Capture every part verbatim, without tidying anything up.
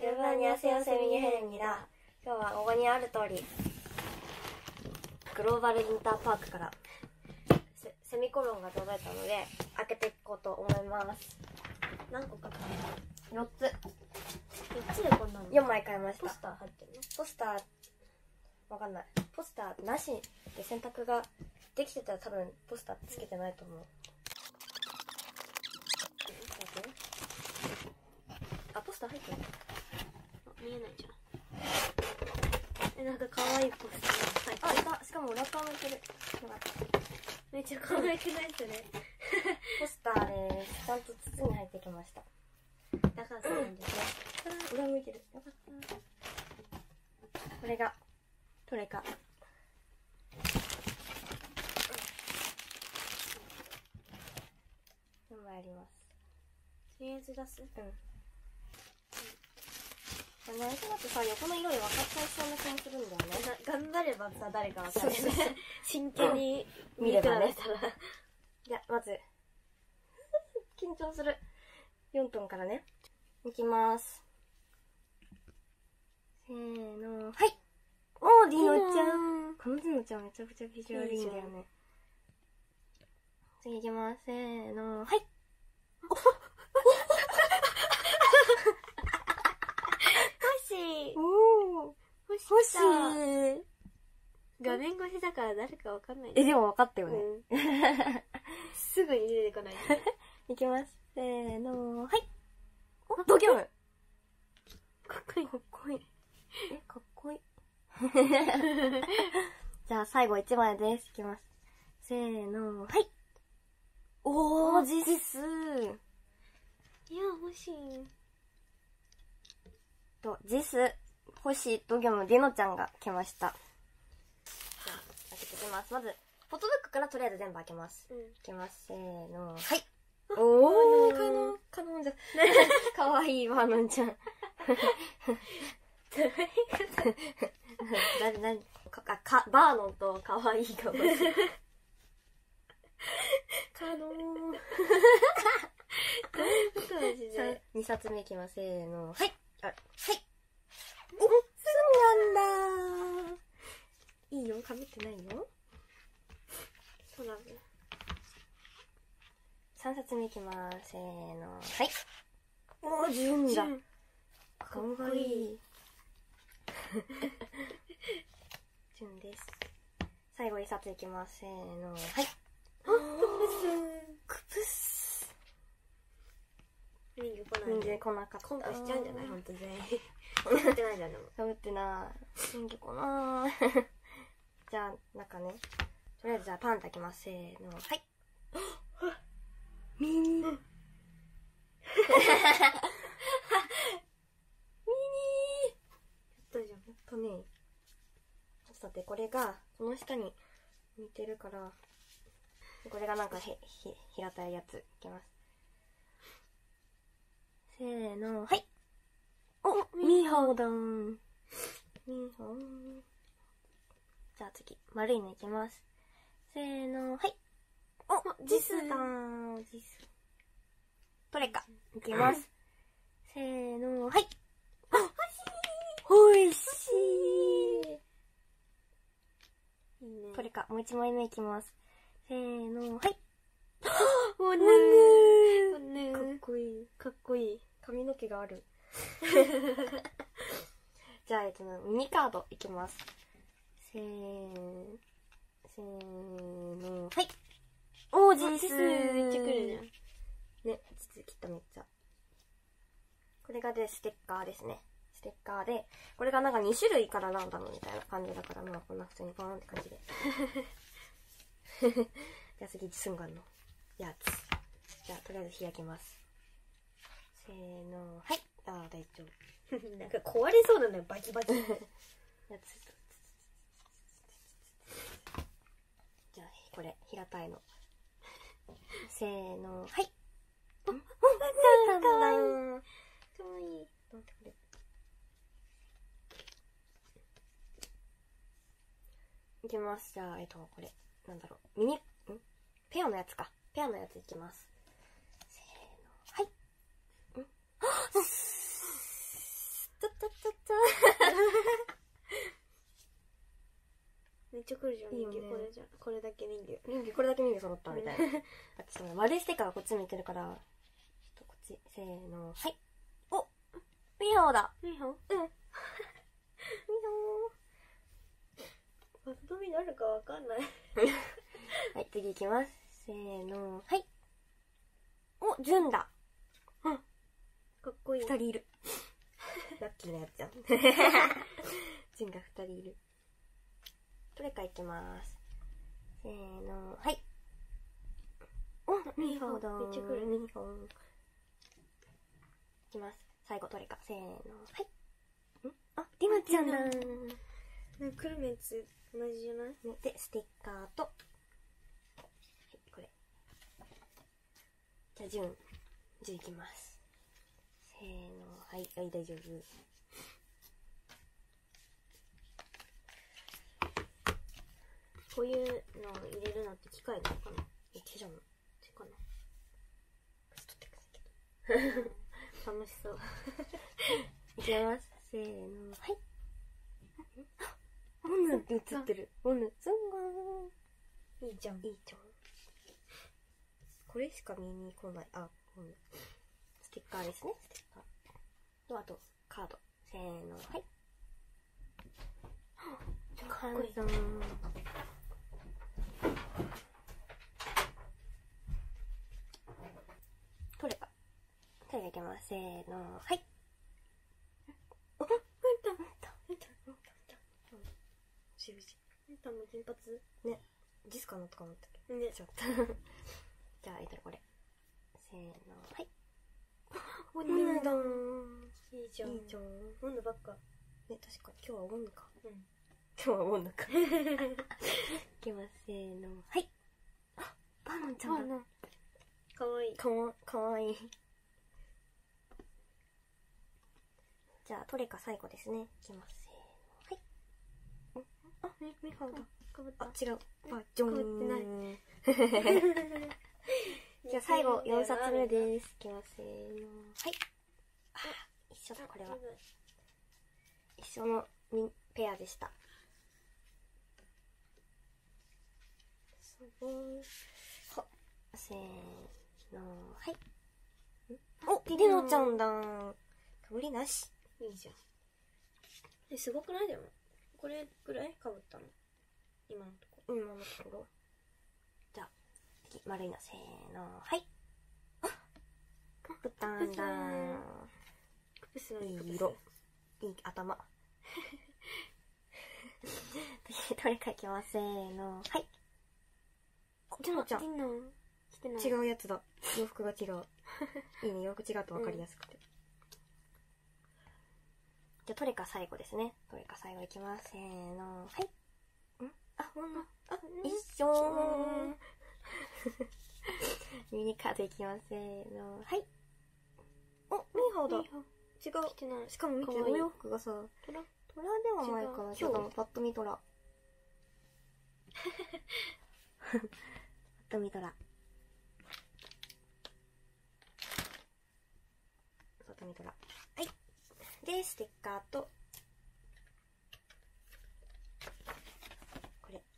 여러분 안녕하세요. 세미니헬입니다. 今日はここにある通りグローバルインターパークからセ, セミコロンが届いたので開けていこうと思います。何個かよっつ。よっつでこんなのよんまい買いました。ポスター入ってるの？ポスターわかんない。ポスターなしで選択ができてたら多分ポスターつけてないと思う。あ、ポスター入ってる？見えないじゃん。え、なんか可愛いポスター入ってる。あ、しかもラッパーもいける。めっちゃ可愛くないですね。ポスターです。ちゃんと筒に入ってきました。だからそうなんですね。裏向いてる。よかった。これがどれか。よんまいあります。とりあえず出す？うん。なんとなくさ、横の色で分かっちゃいそうな気もするんだよね。頑張ればさ、誰か分かる。真剣に見ればね。じゃあ、まず、緊張する。よんトンからね。いきまーす。せーの、はい。おー、ディノちゃん。このディノちゃんめちゃくちゃビジュアルいいんだよね。次いきます。せーの、はい。おー、欲しい。画面越しだから誰かわかんない。え、でも分かったよね。うん、すぐに出てこない。いきます。せーの、はい。お、ドキョム。かっこいい。かっこいい。え、かっこいい。じゃあ最後いちまいです。いきます。せーの、はい。おー、ジス。いや、欲しい。と、ジス、星、ドギョム、ディノちゃんが来ました。じゃあ、開けていきます。まず、フォトブックからとりあえず全部開けます。うん、いきます。せーの、はい。おー、カノン、カノンじゃん。かわいいバーノンちゃん。誰、誰、か、か、バーノンとかわいいが欲しい。カノン。どういうことマジで。にさつめいきます。せーの、はい。あ、はい。お、そうなんだー。いいよ、かぶってないよ。そうなんだ。さんさつめいきます。せーの、はい。おー、じゅんだ。かわいい。じゅんです。最後いっさついきます。せーの、はい。クプス。クプス。人魚来ない。人魚来なかった。コントしちゃうんじゃない？ほんと全員。かぶってないじゃん、でも。かぶってない。人魚来なー。じゃあ、なんかね。とりあえずじゃあパン炊きます。せーの。はい。ミニ。ミニー。やったじゃん。やったね。ちょっと待って、これが、この下に似てるから、これがなんかへ、ひ、平たいやつ。いきます。せーの、はい。お、ミーハオだーん。ミーハオーン。じゃあ次、丸いのいきます。せーの、はい。お、ジスだーん。ジス。どれか、いきます。せーの、はい。あ、おいしい。おいしい。いいね。どれか、もう一枚目いきます。せーの、はい。おぬー。おぬー。かっこいい。かっこいい。髪の毛がある。じゃあ、えっと、ミニカードいきます。せー、せーの、はい。おー、ジースー。めっちゃくるじゃん。ね、筒切っためっちゃ。これがで、ステッカーですね。ステッカーで、これがなんかにしゅるいからランダムみたいな感じだから、まあこんな普通にポーンって感じで。じゃあ次、スンガンのやつ。じゃあ、とりあえず開きます。せーの、はい。あー、大丈夫。なんか壊れそうなんだよ、バキバキ。やつ。じゃあ、これ、平たいの。せーの、はい。お、お、かわいい。かわいい。待ってくれ。いきます。じゃあ、えっと、これ、なんだろう。ミニ、んペアのやつか。ペアのやついきます。せーの、はい。んちょちょちょちょめっちゃ来るじゃん、 いいよね人魚。これじゃん。これだけ人魚。 人魚これだけ人魚揃ったみたいな。あとそう丸いステッカーがこっち向いてるから、ちょっとこっち、せーの、はい。おミーハオだ。 ミーハオ？ うん。ミーハパッと見誰かわかんない。 オ。はい、次いきます。せーの、はい。お、ジュンだ。うん。 かっこいい。 二人いる。ラッキーなやつじゃん。ジュンが二人いる。どれかいきます。せーの、はい。お、ミーハオだ。 めっちゃ来るミーハオ。いきます。最後どれか。せーの、はい。んあ、リムちゃんだ。 なんか来るメンツ同じじゃない？ で、ステッカーと、はい、これ。じゃあ、ジュン、ジュンいきます。せーの、はい、はい、大丈夫。 こういうのを入れるのって機械なのかな？ え、手じゃん。 手かな？ ちょっと待ってくださいけど。 楽しそう。 いきます。せーの、はい。モヌって映ってる。モヌ、すんごいいじゃん。 ーん。いいじゃん。これしか見に来ない。あ、モヌ。ステッカーですね、ステッカー。と、あと、カード。せーの、はい。 かっこいい。 さん。どれか。どれがいけます。せーの、はい。お、うんた、うんた、うんた、うんた。しぶし。 あんたも金髪？ ね、ジスかなとか思ったけど。 ね。 ちょっと。じゃあ、えっと、これ。せーの、はい。 おモヌだーん。 いいじゃん。 いいじゃん。 モヌばっか。 ね、確かに今日はモヌか。 うん。 今日はモヌか。いきます。せーの、はい。あ、バナナちゃんだ。 かわいい。 かわ、かわいい。じゃあ、どれか最後ですね。いきます。せーの、はい。あ、ミミハオだ。 かぶった。 あ、違う。あ、ジョン。 かぶってないじゃあ、最後、よんさつめです。いきます。せーの、はい。あ、一緒だ、これは。一緒のミペアでした。すごい。は、せーの、はい。お、リノちゃんだー。かぶりなし。 いいじゃん。え、すごくない？でもこれぐらいかぶったの今のとこ。 今のところ。じゃあ、次、丸いの、せーの、はい。あ、カプタンだー。 クプスのいい色。いい頭。次、どれかいきます。せーの、はい。リノちゃん。 リノ来てない。 違うやつだ。洋服が違う。いいね、洋服違うと分かりやすくて。うん、じゃあ、どれか最後ですね。どれか最後いきます。せーの、はい。んあ、ほんの、あ、一緒ー。ミニカードいきます。せーの、はい。お、ミーハオだ。違う。 来てない。 しかも見て、 かわいいお洋服がさ、トラ、トラではないかな。ちょっとパッと見トラ。パッと見トラ。パッと見トラ。はい。で、ステッカーと、これ。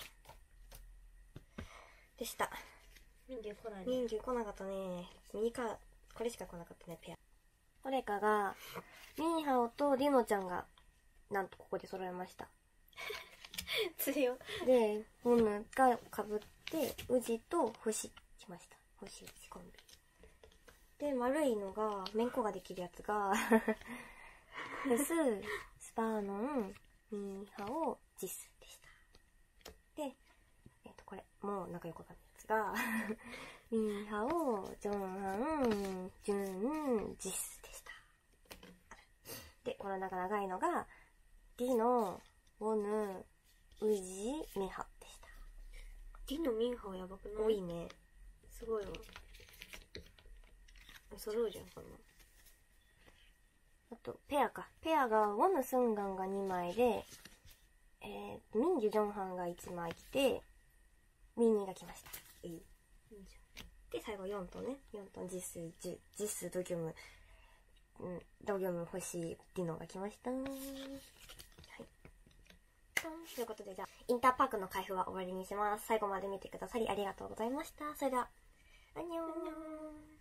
でした。 人魚来ないね。 人魚来なかったね。ミニカー、これしか来なかったね、ペア。どれかが、ミーハオとリノちゃんが、なんとここで揃えました。 強。 で、モヌが被って、ウジと星来ました。星ウジコンビ。で、丸いのが、めんこができるやつが、フス、スパーノン、ミーハオ、ジスでした。で、えっと、これ、もう仲良くなるやつが、ミーハオ、ジョンハン、ジュン、ジスでした。で、この長長いのが、ディノ、ウォヌ、ウジ、ミーハオでした。 ディノミンハオやばくない？ 多いね。 すごいわ。揃うじゃん、こんな。 あと、ペアか。ペアが、ウォヌ・スンガンがにまいで、えー、ミンギュ・ジョンハンがいちまい来て、ミニが来ました。いい。 いいじゃん。 で、最後よんとね。よんとジス、ジュ、ジス、ドギュム、 うん、ドリューム欲しいっていうのが来ました。はい。ということで、じゃあ、インターパークの開封は終わりにします。最後まで見てくださりありがとうございました。それでは、アンニョーン。